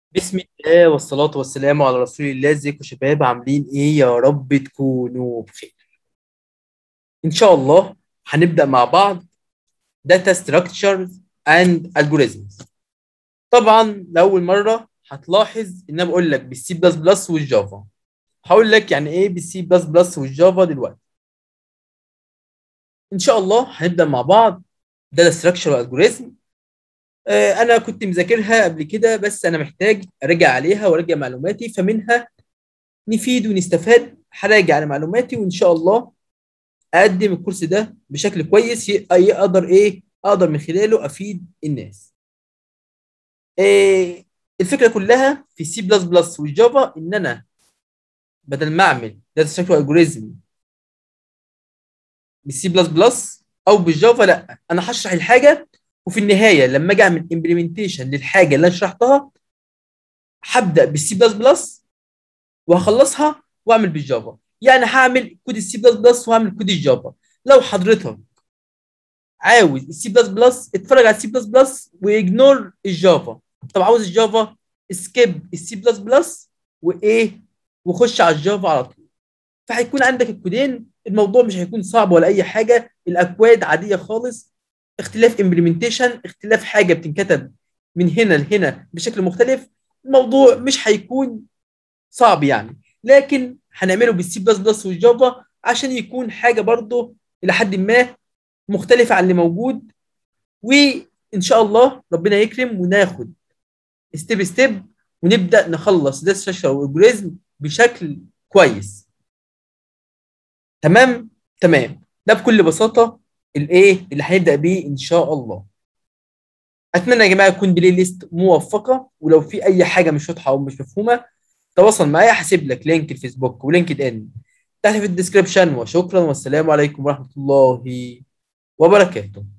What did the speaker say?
بسم الله والصلاة والسلام على رسول الله. ازيكم يا شباب؟ عاملين ايه؟ يا رب تكونوا بخير. ان شاء الله هنبدأ مع بعض Data Structures and Algorithms. طبعا لأول مرة هتلاحظ ان انا بقول لك بالسي بلس بلس والجافا. هقول لك يعني ايه بالسي بلس بلس والجافا دلوقتي. ان شاء الله هنبدأ مع بعض Data Structure والالجوريزم. انا كنت مذاكرها قبل كده، بس انا محتاج اراجع عليها وارجع معلوماتي، فمنها نفيد ونستفاد. هراجع على معلوماتي وان شاء الله اقدم الكورس ده بشكل كويس اقدر من خلاله افيد الناس. إيه الفكره كلها في السي بلس بلس والجافا؟ ان انا بدل ما اعمل داتا ستراكشر الجوريزم بالسي بلس بلس او بالجافا، لا، انا هشرح الحاجه، وفي النهايه لما اجي اعمل امبلمنتيشن للحاجه اللي انا شرحتها هبدا بالسي بلس بلس وهخلصها واعمل بالجافا. يعني هعمل كود السي بلس بلس وهعمل كود الجافا. لو حضرتك عاوز السي بلس بلس اتفرج على السي بلس بلس واجنور الجافا. طب عاوز الجافا، سكيب السي بلس بلس وخش على الجافا على طول. فهيكون عندك الكودين، الموضوع مش هيكون صعب ولا اي حاجه، الاكواد عاديه خالص. اختلاف امبلمنتيشن، اختلاف حاجه بتنكتب من هنا لهنا بشكل مختلف. الموضوع مش هيكون صعب يعني، لكن هنعمله بالسي بلس بلس والجافا عشان يكون حاجه برضه الى حد ما مختلفه عن اللي موجود. وان شاء الله ربنا يكرم وناخد ستيب ستيب ونبدا نخلص ده الشاشه والجوريزم بشكل كويس. تمام. تمام، ده بكل بساطه اللي هنبدا بيه ان شاء الله. اتمنى يا جماعه تكون بلاي ليست موفقه، ولو في اي حاجه مش واضحه او مش مفهومه تواصل معايا. هسيب لك لينك الفيسبوك ولينكد ان تحت في الديسكربشن. وشكرا والسلام عليكم ورحمه الله وبركاته.